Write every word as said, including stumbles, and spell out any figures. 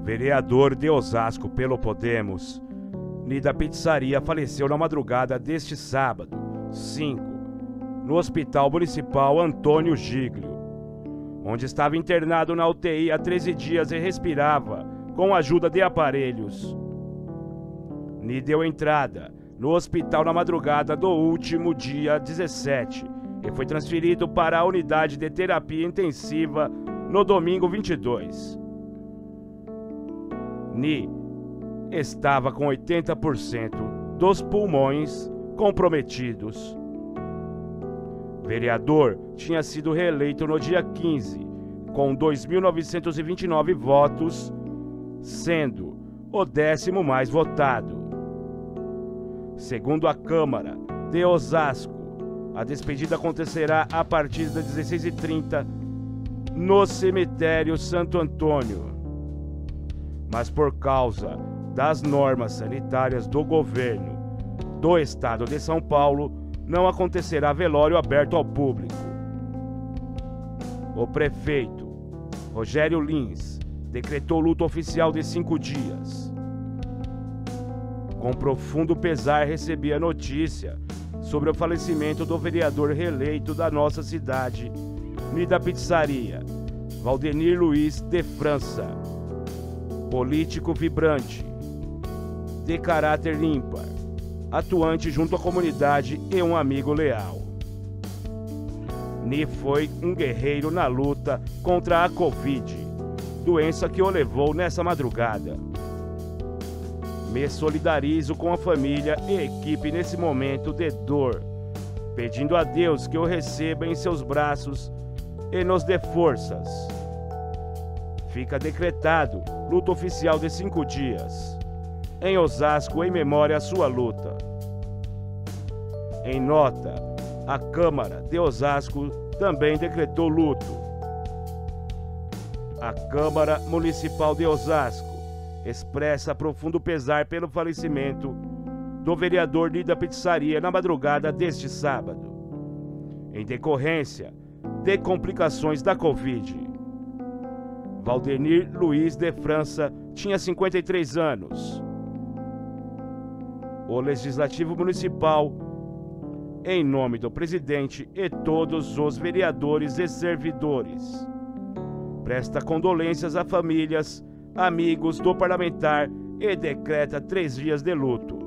Vereador de Osasco pelo Podemos, Nida Pizzaria faleceu na madrugada deste sábado, cinco, no Hospital Municipal Antônio Giglio, onde estava internado na U T I há treze dias e respirava com a ajuda de aparelhos. Nida deu entrada no hospital na madrugada do último dia dezessete e foi transferido para a unidade de terapia intensiva no domingo vinte e dois. Ni estava com oitenta por cento dos pulmões comprometidos. Vereador tinha sido reeleito no dia quinze, com dois mil novecentos e vinte e nove votos, sendo o décimo mais votado. Segundo a Câmara de Osasco, a despedida acontecerá a partir das dezesseis e trinta no cemitério Santo Antônio. Mas por causa das normas sanitárias do governo do estado de São Paulo, não acontecerá velório aberto ao público. O prefeito Rogério Lins decretou luto oficial de cinco dias. Com profundo pesar, recebi a notícia sobre o falecimento do vereador reeleito da nossa cidade, Nida Pizzaria, Valdenir Luiz de França. Político vibrante, de caráter ímpar, atuante junto à comunidade e um amigo leal. Ni foi um guerreiro na luta contra a Covid, doença que o levou nessa madrugada. Me solidarizo com a família e equipe nesse momento de dor, pedindo a Deus que o receba em seus braços e nos dê forças. Fica decretado luto oficial de cinco dias, em Osasco, em memória à sua luta. Em nota, a Câmara de Osasco também decretou luto. A Câmara Municipal de Osasco expressa profundo pesar pelo falecimento do vereador Nida Pizzaria na madrugada deste sábado, em decorrência de complicações da Covid. Valdenir Luiz de França tinha cinquenta e três anos. O Legislativo Municipal, em nome do presidente e todos os vereadores e servidores, presta condolências a famílias, amigos do parlamentar e decreta três dias de luto.